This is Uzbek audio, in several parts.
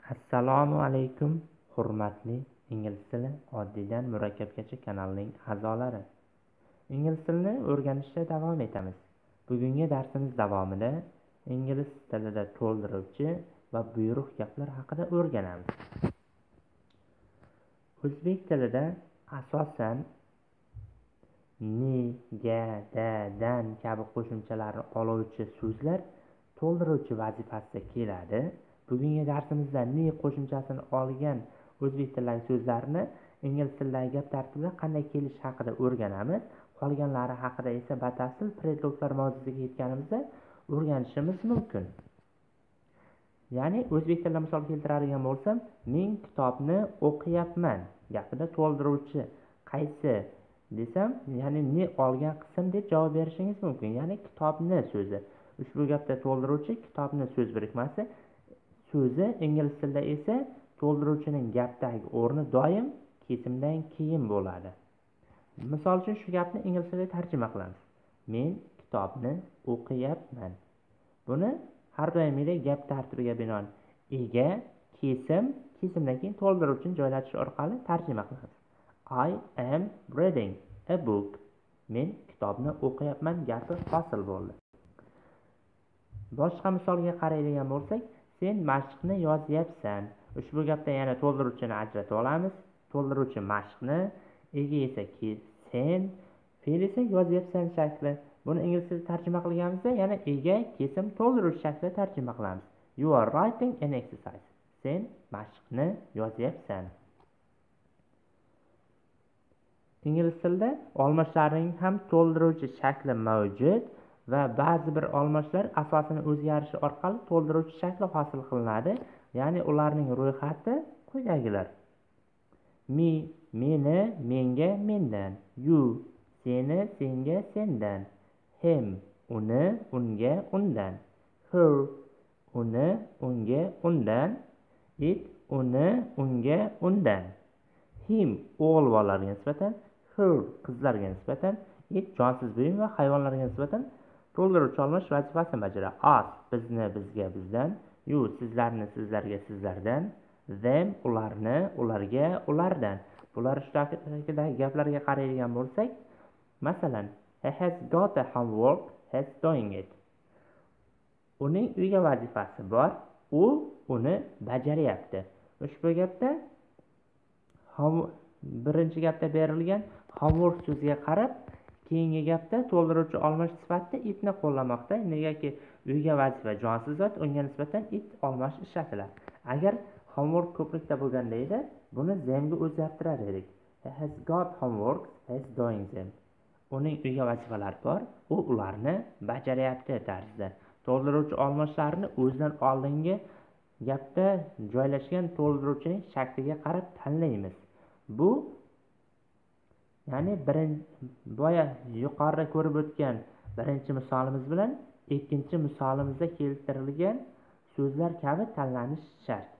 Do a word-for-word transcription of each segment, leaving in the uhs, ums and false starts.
Assalomu alaykum, hurmatli ingliz tili oddiydan murakkabgacha kanalining a'zolari. Ingliz tilini o'rganishda davom etamiz. Bugungi darsimiz davomida ingliz tilida to'ldiruvchi va buyruq gaplar haqida o'rganamiz. O'zbek tilida asosan ni, ga, da, dan kabi qo'shimchalarni oluvchi so'zlar to'ldiruvchi vazifasida keladi. Bugungi darsimizda ni qo'shimchasini olgan o'zbek tilidagi so'zlarni ingliz tilidagi gap tartibida qanday kelishi haqida o'rganamiz. Qolganlari haqida esa batafsil predloglar mavzusiga yetganimizda o'rganishimiz mumkin. Ya'ni o'zbek tilida misol keltiradigan bo'lsam, men kitobni o'qiyapman gapida to'ldiruvchi qaysi desam, ya'ni ni olgan qism deb javob berishingiz mumkin. Ya'ni kitobni so'zi. Ushbu gapda to'ldiruvchi kitobni so'z birikmasi so'zi, ingliz tilida esa to'ldiruvchining gapdagi o'rni doim kesimdan keyin bo'ladi. Misol uchun shu gapni ingliz tilida tarjima qilamiz. Men kitobni o'qiyapman. Buni har doimgidek gap tartibiga binoan ega, kesim, kesimdan keyin to'ldiruvchini joylatish orqali tarjima qilamiz. I am reading a book. Men kitobni o'qiyapman gapi hosil bo'ldi. Boshqa misolga qaraydigan bo'lsak, sen mashqni yozyapsan. Ushbu gapda yana to'ldiruvchini ajratib olamiz. To'ldiruvchi mashqni, ega esa sen, fe'l esa yozyapsan shakli. Buni ingliz tilida tarjima qilganimizda yana ega, kesim, to'ldiruvchi shaklida tarjima qilamiz. You are writing an exercise. Sen mashqni yozyapsan. Ingliz tilida olmashlarning ham to'ldiruvchi shakli mavjud va ba'zi bir olmashlar asosini o'zgarishi orqali to'ldiruvchi shakli hosil qilinadi. Ya'ni ularning ro'yxati quyidagilar. Me, meni, menga, mendan. You, seni, senga, sendan. Him, uni, unga, undan. Her, uni, unga, undan. It, uni, unga, undan. Him, o'g'il bolalarga nisbatan. Her, qizlarga nisbatan. It, jonsiz buyum va hayvonlarga nisbatan to'ldiruvchi olmash vazifasini bajaradi. Us, bizni, bizga, bizdan. You, sizlarni, sizlarga, sizlardan. Them, ularni, ularga, ulardan. Bular ishtirokidagi gaplarga qaraydigan bo'lsak, masalan, he has got a homework, has doing it. Uning uyga vazifasi bor, u uni bajaryapti. Ushbu gapda birinchi gapda berilgan homework so'ziga qarab, keyingi gapda to'ldiruvchi olmash sifatida itni qo'llamoqda. Negaki uyga vazifa jonsiz zot, unga nisbatan it olmash ishlatiladi. Agar homework ko'prikda bo'lganda edi, buni themga o'zgartirar edik. He has got homework, has doing them. Uning uyga vazifalari bor, u ularni bajaryapti tarzida. To'ldiruvchi olmashlarini o'zidan oldingi gapda joylashgan to'ldiruvchining shakliga qarab tanlaymiz. Bu ya'ni birinchi boya yuqorida ko'rib o'tgan birinchi misolimiz bilan ikkinchi misolimizda keltirilgan so'zlar kabi tanlanishi shart.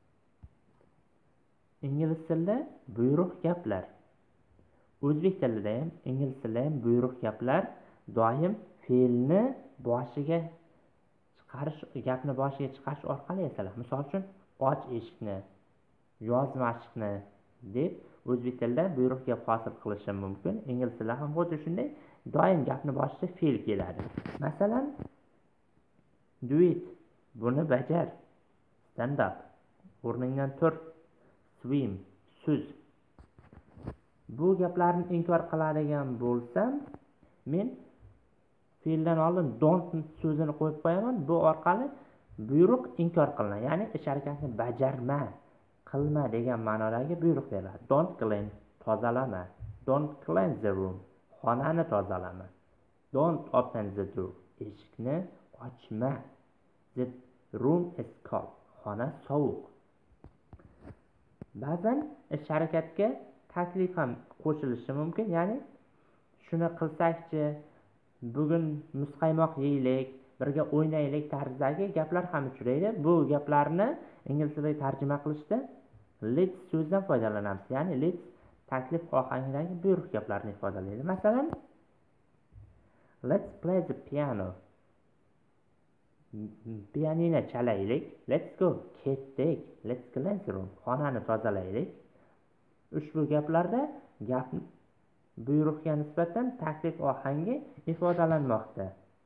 Ingliz tilida buyruq gaplar. O'zbek tilida ham, ingliz tilida ham buyruq gaplar doim fe'lni boshiga chiqarish, gapni boshiga chiqarish orqali yasaladi. Misol uchun, och eshikni, yoz mashqni deb o'zbek tilida buyruq gap hosil qilishim mumkin. Ingliz tilida ham xuddi shunday doim gapni boshida fe'l keladi. Masalan, do it, buni bajar. Stand up, o'rningdan tur. Swim, suz. Bu gaplarni inkor qiladigan bo'lsam, men fe'ldan oldin don't so'zini qo'yib qo'yaman. Bu orqali buyruq inkor qilinadi. Ya'ni ish harakatni bajarma, qilma degan ma'nodagi buyruq beriladi. Don't clean, tozalama. Don't cleanse the room, xonani tozalama. Don't open the door, eshikni ochma. The room is cold, xona sovuq. Ba'zan ish harakatga taklif ham qo'shilishi mumkin. Ya'ni shuni qilsakchi, bugun muzqaymoq yeylik, birga o'ynaylik tarzidagi gaplar ham uchraydi. Bu gaplarni ingliz tilida tarjima qilishda let's so'zdan foydalanamiz. Ya'ni let's taklif ohangidagi buyruq gaplarni ifodalaydi. Masalan, let's play the piano. Pianino chalaylik. Let's go, ketdik. Let's bathroom. Xonani tozalaylik. Ushbu gaplarda gap buyruqqa nisbatan taklif ohangi ifodalanmoqda.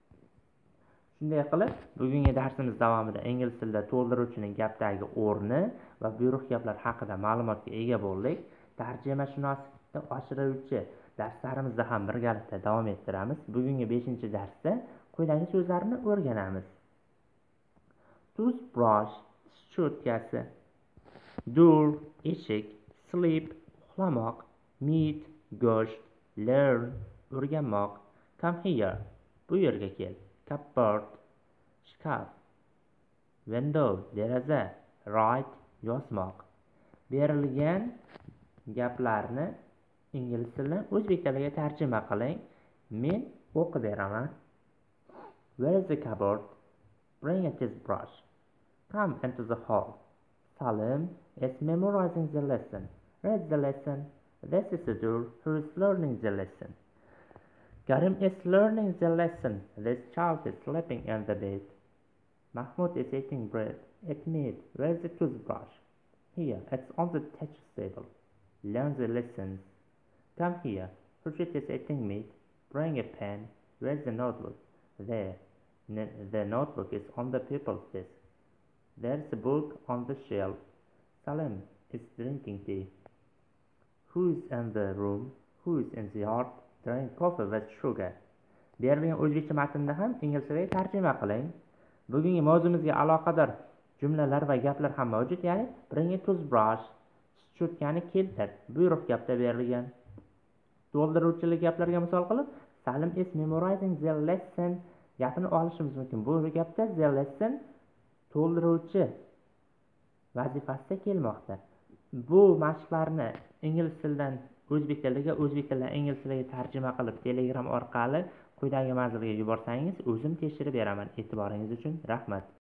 Shunday qilib, bugungi darsimiz davomida ingliz tilida to'ldiruvchining gapdagi o'rni va buyruq gaplar haqida ma'lumotga ega bo'ldik. Tarjimashunoslikni oshiruvchi darslarimizda ham birgalikda davom ettiramiz. Bugungi beshinchi darsda quyidagi so'zlarni o'rganamiz. Toothbrush, tish cho'tkasi. Door, eshik. Sleep, uxlamoq. Meat, go'sht. Learn, o'rganmoq. Come here, bu yerga kel. Cupboard, shkaf. Window, deraza. Write, yozmoq. Berilgan gaplarni ingliz tilidan o'zbek tiliga tarjima qiling. Men o'qib beraman. Where is the cupboard? Bring a toothbrush. Come into the hall. Salim is memorizing the lesson. Read the lesson. This is the door who is learning the lesson. Karim is learning the lesson. This child is sleeping in the bed. Mahmoud is eating bread. Eat meat. Where is the toothbrush? Here, it's on the teacher's table. Learn the lessons. Come here. Rashid is eating meat. Bring a pen. Where's the notebook? There. N- the notebook is on the people's desk. There's a book on the shelf. Salim is drinking tea. Who is in the room? Who is in the yard? Drink coffee with sugar. Berilgan o'zbekcha matnni ham ingliz tiliga tarjima qiling. Bugungi mavzumizga aloqador jumlalar va gaplar ham mavjud, ya'ni bring a toothbrush, tish cho'tkani keltir, buyruq gapda berilgan. To'ldiruvchilik gaplarga misol qilib, Salim is memorizing the lesson gapini olishimiz mumkin. Bu gapda the lesson to'ldiruvchi vazifasida kelmoqda. Bu mashqlarni ingliz tilidan o'zbek tiliga, o'zbek tilidan ingliz tiliga tarjima qilib Telegram orqali quyidagi manzilga yuborsangiz, o'zim tekshirib beraman. E'tiboringiz uchun rahmat.